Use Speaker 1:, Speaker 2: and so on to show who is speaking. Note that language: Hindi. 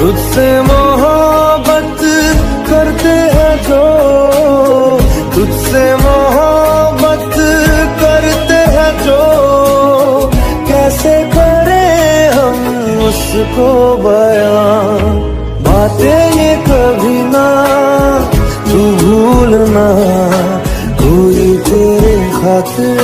Speaker 1: तुझसे मोहब्बत करते हैं जो, तुझसे मोहब्बत करते हैं जो, कैसे करें हम उसको बयां। बातें ये कभी ना तू भूलना, कोई तेरे खातिर